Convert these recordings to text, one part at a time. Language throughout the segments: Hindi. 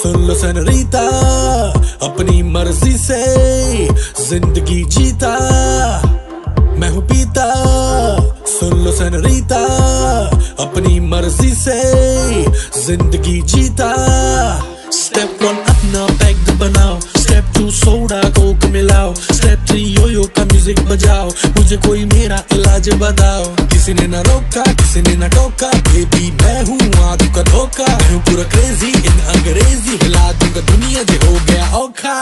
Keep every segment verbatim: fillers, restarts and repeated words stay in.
सुन लो सेनोरीता, अपनी मर्जी से जिंदगी जीता मैं हूँ पीता। सुन लो सेनोरीता, अपनी मर्जी से जिंदगी जीता। स्टेप वन अपना पैक बनाओ, स्टेप टू सोडा कोक मिलाओ, स्टेप थ्री योयो का म्यूजिक बजाओ, मुझे कोई मेरा इलाज बताओ। किसी ने ना रोका, किसी ने ना टोका, बेबी मैं हूँ आंखों का धोखा। मैं हूँ पूरा क्रेजी इन अंग्रेजी, हिला दूंगा दुनिया जो हो गया औखा।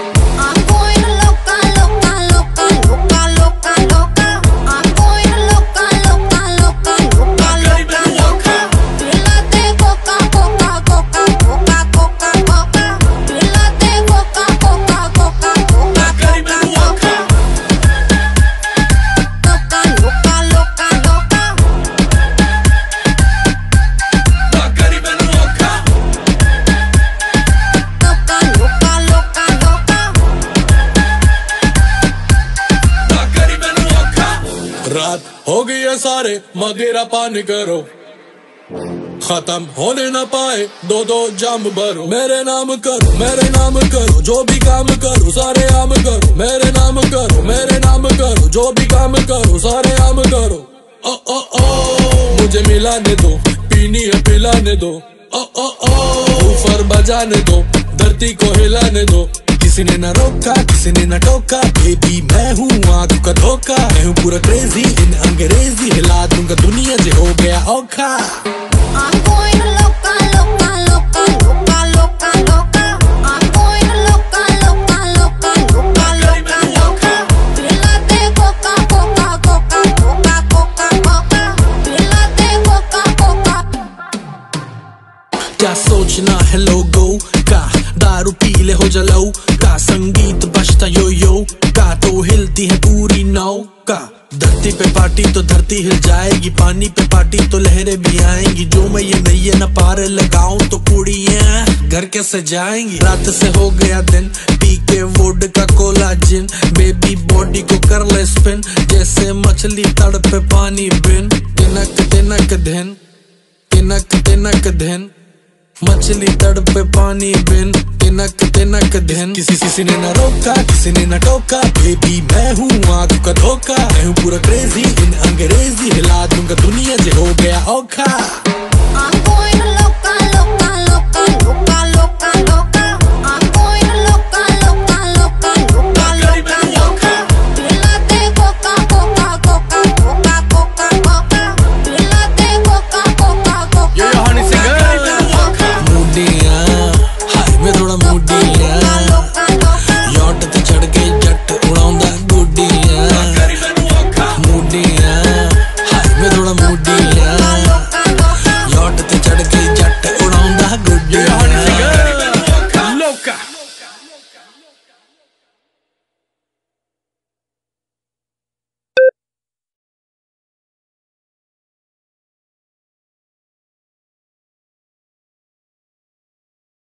रात हो गई है सारे मगेरा पान करो, खत्म होने ना पाए दो दो जाम भरो। मेरे नाम करो, मेरे नाम करो, जो भी काम करो सारे आम करो। मेरे नाम करो, मेरे नाम करो, जो भी काम करो सारे आम करो। ओ ओ ओ मुझे मिलाने दो, पीनी है पिलाने दो। ओ ओ ओ ऊपर बजाने दो, धरती को हिलाने दो। किसी ने ना रोका, किसी ने ना टोका, बेबी मैं हूँ आंखों का धोखा। मैं हूँ पूरा क्रेजी इन अंग्रेजी, हिला दूंगा दुनिया जो हो गया औखा। क्या सोचना है लोगों का, दारू पी ले हो जलाओ का, संगीत बजता यो यो का तो हिलती है पूरी नौका। धरती पे पार्टी तो धरती हिल जाएगी, पानी पे पार्टी तो लहरें भी आएंगी। जो मैं ये नैया न पार लगाऊं तो कुड़ियां घर कैसे जाएंगी। रात से हो गया दिन, पी के वोड का कोला जिन, बेबी बॉडी को कर ले स्पिन, जैसे मछली तड़पे पानी बिन। तिनक तिनक दिन, तिनक तिनक दिन, मछली तड़पे पानी बिन, तिनक तिनक दिन। किसी किसी ने ना रोका, किसी ने ना टोका, बेबी मैं हूँ आंखों का धोखा। मैं हूँ पूरा क्रेजी इन अंग्रेजी, हिला दूंगा दुनिया जो हो गया औखा।